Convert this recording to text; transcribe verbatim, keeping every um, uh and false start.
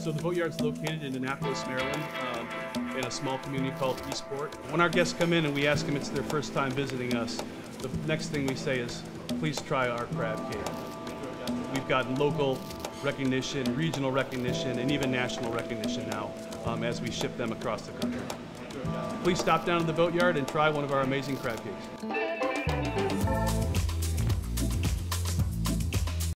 So the Boatyard's located in Annapolis, Maryland, um, in a small community called Eastport. When our guests come in and we ask them it's their first time visiting us, the next thing we say is, please try our crab cake. We've gotten local recognition, regional recognition, and even national recognition now um, as we ship them across the country. Please stop down to the Boatyard and try one of our amazing crab cakes.